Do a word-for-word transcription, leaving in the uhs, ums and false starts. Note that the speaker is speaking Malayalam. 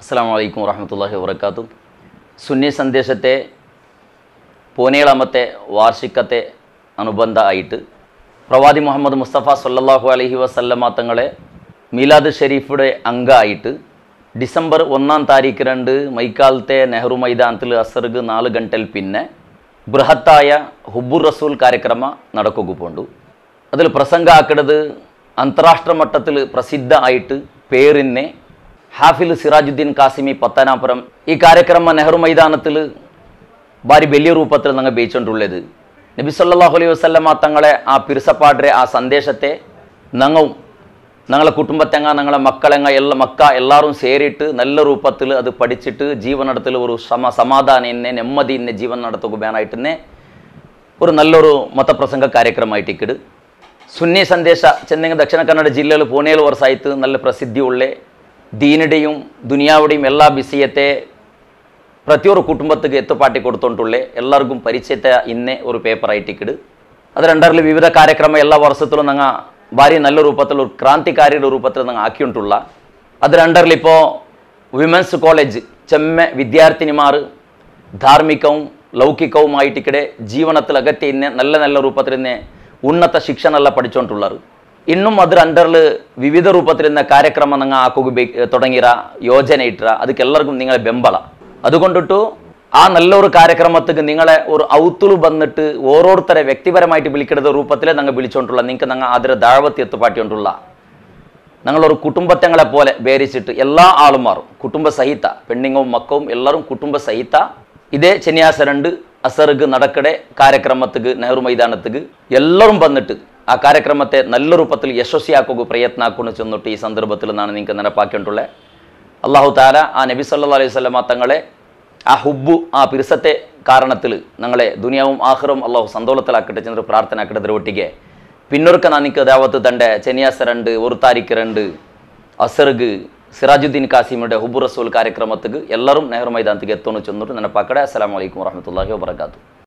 അസ്സലാമു അലൈക്കും വറഹ്മത്തുള്ളാഹി വബറകാതുഹു. സുന്നി സന്ദേശത്തെ പതിനേഴാമത്തെ വാർഷികത്തെ അനുബന്ധ ആയിട്ട് പ്രവാദി മുഹമ്മദ് മുസ്തഫ സല്ലല്ലാഹു അലൈഹി വസല്ലമ തങ്ങളെ മീലാദ് ഷരീഫുടെ അംഗമായിട്ട് ഡിസംബർ ഒന്നാം താരീഖ് രണ്ട് മൈക്കാലത്തെ നെഹ്റു മൈതാനത്തിൽ അസർക്ക് നാല് ഗಂಟೆൽ പിന്നെ ബൃഹത്തായ ഹുബ്ബുർ റസൂൽ ಕಾರ್ಯಕ್ರಮ നടക്കുകയുണ്ടു. അതിൽ പ്രസംഗ ആക്കുന്നത് അന്താരാഷ്ട്ര മട്ടത്തിൽ പ്രസിദ്ധ ആയിട്ട് പേരിനെ ഹാഫിൽ സിറാജുദ്ദീൻ കാസിമി പത്തനാപുരം. ഈ ಕಾರ್ಯಕ್ರಮ നെഹ്റു മൈതാനത്തിൽ ഭാരി വലിയ രൂപത്തിൽ ഞങ്ങൾ ബേച്ചുകൊണ്ടുള്ളത്. നബി സല്ലല്ലാഹു അലൈഹി വസല്ലമ തങ്ങളെ ആ പിരിസപ്പാടിലെ ആ സന്ദേശത്തെ ഞങ്ങൾ ഞങ്ങളെ കുടുംബത്തെങ്ങ ഞങ്ങളെ മക്കളെങ്ങ എല്ലാ മക്ക എല്ലാവരും ಸೇರಿಟ್ಟು നല്ല രൂപത്തിൽ അത് പഠിച്ചിട്ട് ജീവനടത്തിൽ ഒരു സമ സമാധാനന്നെ ನೆಮ್ಮದಿಯನ್ನೇ ಜೀವನ നടത്തുക ಬೇನಾയിട്ടന്നെ ഒരു നല്ലൊരു മതപ്രസംഗ ಕಾರ್ಯಕ್ರಮമായിട്ടിക്കിട്. സുന്നി സന്ദേശ ചെന്നൈ ദക്ഷിണ കന്നഡ ജില്ലയിൽ പതിനേഴ് വർഷമായിട്ട് നല്ല പ്രസിദ്ധിയുള്ള ദീനുടെയും ദുനിയാവുടെയും എല്ലാ വിഷയത്തെ ಪ್ರತಿಯೊಂದು ಕುಟುಂಬಕ್ಕೆ ಎತ್ತುಪಾಟಿ ಕೊಡ್ತೊಂಟುಳ್ಳೆ ಎಲ್ಲರಿಗೂ ಪರಿಚಯತೆ ಇನ್ನೇ ഒരു പേപ്പറായിട്ടിക്കിട്. അത് രണ്ടറിൽ വിവിധ ಕಾರ್ಯಕ್ರಮ എല്ലാ വർഷത്തിലും ഞങ്ങൾ ഭാരി നല്ല രൂപത്തിൽ ഒരു ക്രാന്തികാരിയുടെ രൂപത്തിൽ ഞങ്ങൾ ആക്കിയിട്ടുള്ള. അത് രണ്ടറിൽ ഇപ്പോൾ വിമൻസ് കോളേജ് ചെമ്മ വിദ്യാർത്ഥിനിമാർ ധാർമ്മികവും ലൗകികവുമായിട്ടിക്കടെ ജീവനത്തിൽ അകത്തെ ഇന്നെ നല്ല നല്ല രൂപത്തിൽ തന്നെ ഉന്നത ಶಿಕ್ಷಣ ಎಲ್ಲ പഠിച്ചുകൊണ്ടുള്ളവർ. ഇന്നും അതിൽ അണ്ടറിൽ വിവിധ രൂപത്തിൽ നിന്ന് ಕಾರ್ಯಕ್ರಮ ഞങ്ങൾ ആക്കുക തുടങ്ങിയ യോജന ഇട്ട ಅದಕ್ಕೆ ಎಲ್ಲರಿಗೂ നിങ്ങളെ ಬೆಂಬಲ. അതുകൊണ്ടിട്ട് ആ നല്ലൊരു ಕಾರ್ಯಕ್ರಮത്തിക്ക് നിങ്ങളെ ഒരു ഔത്തുളു വന്നിട്ട് ഓരോരുത്തരെ വ്യക്തിപരമായിട്ട് വിളിക്കുന്ന രൂപത്തിൽ ഞങ്ങൾ വിളിച്ചുകൊണ്ടുള്ള നിങ്ങൾക്ക് ഞങ്ങൾ അതിരെ ദാഴ്വത്തി എത്തുപാട്ടിക്കൊണ്ടുള്ള ഞങ്ങളൊരു കുടുംബത്തെങ്ങളെ പോലെ വേരിച്ചിട്ട് എല്ലാ ആളുമാറും കുടുംബ സഹിത പെണ്ണുങ്ങളും മക്കളും എല്ലാവരും കുടുംബ സഹിത ഇതേ ശനിയാഴ്ച രണ്ട് അസർക്ക് നടക്കടെ ಕಾರ್ಯಕ್ರಮത്തിക്ക് നെഹ്റു മൈതാനത്തിക്ക് എല്ലാവരും വന്നിട്ട് ആ ಕಾರ್ಯಕ್ರಮത്തെ നല്ല രൂപത്തിൽ യശസ്വിയാക്കുക പ്രയത്ന ആക്കുന്നു ചെന്നിട്ട് ഈ സന്ദർഭത്തിൽ നിന്നാണ് നിങ്ങൾക്ക് നടപ്പാക്കിയിട്ടുള്ളത്. അള്ളാഹു താല ആ നബി സല്ലല്ലാഹു അലൈഹി വസല്ലമ തങ്ങളെ ആ ഹുബ്ബു ആ പിരിസത്തെ കാരണത്തിൽ ഞങ്ങളെ ദുനിയാവും ആഖിറവും അള്ളാഹു സന്തോളത്തിലാക്കട്ടെ ചെന്നൊരു പ്രാർത്ഥന ആക്കട്ടെ. ഒട്ടിಗೆ പിന്നൊരുക്ക നാനിക്ക് ದಾವತ್ತು ತಂಡೆ ശനിയാഴ്ച രണ്ട് ഒരു താരീഖ് രണ്ട് അസർക്ക് സിറാജുദ്ദീൻ കാസിമിയുടെ ഹുബ്ബുർ റസൂൽ ಕಾರ್ಯಕ್ರಮത്തിക്ക് എല്ലാവരും നെഹ്റു മൈതാനത്തിക്ക് എത്തുന്നു ചെന്നിട്ട് നടപ്പാക്കട്ടെ. അസ്സലാമു അലൈക്കും വറഹ്മത്തുള്ളാഹി വബറകാതുഹു.